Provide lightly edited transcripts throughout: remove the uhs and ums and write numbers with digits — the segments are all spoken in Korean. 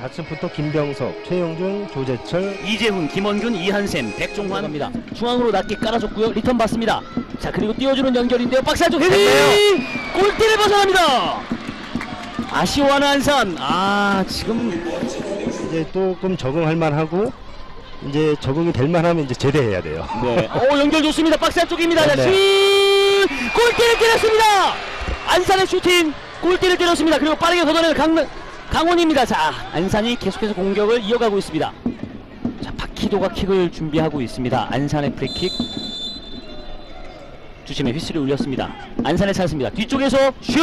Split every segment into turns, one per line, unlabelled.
좌측부터 김병석, 최영준, 조재철,
이재훈, 김원균, 이한샘, 백종환입니다. 중앙으로 낮게 깔아줬고요. 리턴 받습니다. 자, 그리고 띄워주는 연결인데요. 박스 안쪽 헤딩! 골대를 벗어납니다. 아쉬워하는 안산. 지금
이제 조금 적응할 만하고 이제 적응이 될 만하면 이제 제대해야 돼요.
네. 연결 좋습니다. 박스 안쪽입니다. 자,
네.
슛! 골대를 때렸습니다. 안산의 슈팅 골대를 때렸습니다. 그리고 빠르게 걷어내는 강원입니다. 자, 안산이 계속해서 공격을 이어가고 있습니다. 자, 박희도가 킥을 준비하고 있습니다. 안산의 프리킥. 주심에 휘슬이 울렸습니다. 안산의 찬스입니다. 뒤쪽에서 슛!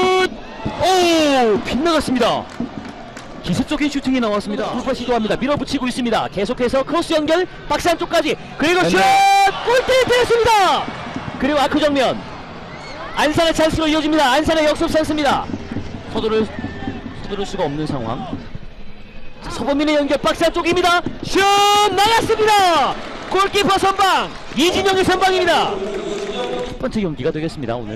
오! 빗나갔습니다. 기습적인 슈팅이 나왔습니다. 돌파 시도합니다. 밀어붙이고 있습니다. 계속해서 크로스 연결 박스 안쪽까지. 그리고 슛! 골대를 때렸습니다. 그리고 아크 정면. 안산의 찬스로 이어집니다. 안산의 역습 찬스입니다. 서두를 수가 없는 상황. 자, 서범민의 연결 박스 안쪽입니다. 슛! 나갔습니다. 골키퍼 선방. 이진영의 선방입니다. 첫 번째 경기가 되겠습니다. 오늘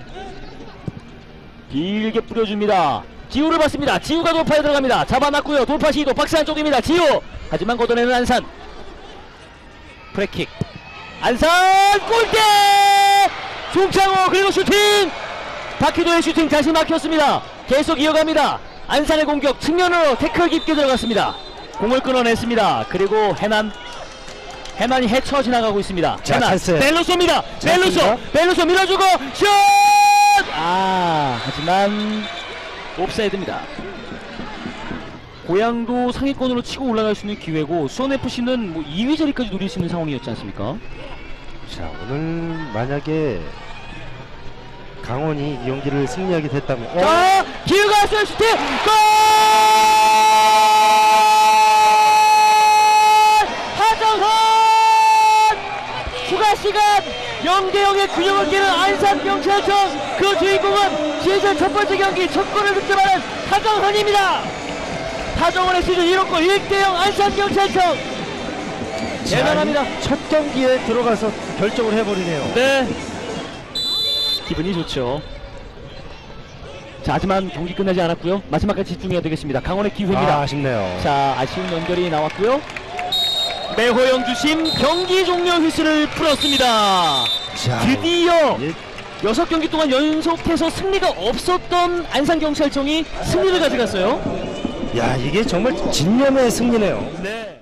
길게 뿌려줍니다. 지우를 받습니다. 지우가 돌파에 들어갑니다. 잡아놨고요. 돌파 시도 박스 안쪽입니다. 지우! 하지만 걷어내는 안산. 프리킥. 안산 골대! 송창호 그리고 슈팅! 박희도의 슈팅 다시 막혔습니다. 계속 이어갑니다. 안산의 공격 측면으로 태클 깊게 들어갔습니다. 공을 끊어냈습니다. 그리고 해난이 헤쳐 지나가고 있습니다.
자,
해난
찬스.
벨로소입니다. 벨로소 밀어주고 슛! 하지만 옵사이드입니다. 고양도 상위권으로 치고 올라갈 수 있는 기회고 수원FC는 뭐 2위 자리까지 노릴 수 있는 상황이었지 않습니까?
자, 오늘 만약에 강원이 이 경기를 승리하게 됐다면
자, 기회가 왔어요. 슈팅! 골! 하정헌! 추가 시간 0대0의 균형을 깨는 안산경찰청. 그 주인공은 시즌 첫 번째 경기 첫 골을 득점하는 하정헌입니다. 하정헌의 시즌 1호 골 1대0 안산경찰청. 대단합니다.
첫 경기에 들어가서 결정을 해버리네요.
네, 기분이 좋죠. 자, 하지만 경기 끝나지 않았고요. 마지막까지 집중해야 되겠습니다. 강원의 기회입니다.
아쉽네요.
자, 아쉬운 연결이 나왔고요. 매호영 주심 경기 종료 휘슬을 풀었습니다.
자,
드디어
예,
6경기 동안 연속해서 승리가 없었던 안산경찰청이 승리를 가져갔어요.
야, 이게 정말 진념의 승리네요.
네.